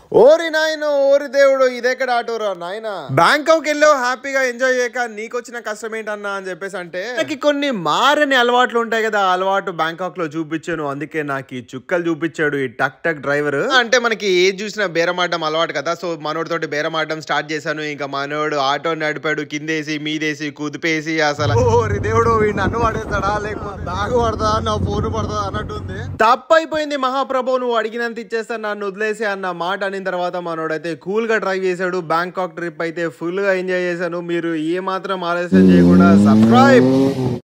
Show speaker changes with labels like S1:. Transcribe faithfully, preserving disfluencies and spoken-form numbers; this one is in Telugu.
S1: ఓరి నాయన ఓరి దేవుడు ఇదెక్కడ ఆటోరా నాయన. బ్యాంకాక్ వెళ్ళో హ్యాపీగా ఎంజాయ్ చేయక నీకొచ్చిన కష్టం ఏంటన్నా అని చెప్పేసి అంటే నాకు కొన్ని మారని అలవాట్లు ఉంటాయి కదా, అలవాటు బ్యాంకాక్ లో చూపించాను. అందుకే నాకు ఈ చుక్కలు చూపించాడు ఈ టక్ టక్ డ్రైవర్. అంటే మనకి ఏది చూసినా బేరమాడడం అలవాటు కదా, సో మనోడితోటి బేరమాడడం స్టార్ట్ చేశాను. ఇంకా మనోడు ఆటో నడిపాడు, కిందేసి మీదేసి కుదిపేసి అసలు ఓరి దేవుడు వీడిని అన్ను పడేస్తాడా లేకపోతే బ్యాగ్ పడతా నా ఫోన్ పడతా అన్నట్టుంది. తప్పైపోయింది మహాప్రభు, నువ్వు అడిగినంత ఇచ్చేస్తా నన్ను వదిలేసి అన్న మాట అని తర్వాత మనోడైతే కూల్ గా డ్రైవ్ చేశాడు. బ్యాంకాక్ ట్రిప్ అయితే ఫుల్ గా ఎంజాయ్ చేశాను. మీరు ఏ మాత్రం ఆలస్యం చేయకుండా సబ్స్క్రైబ్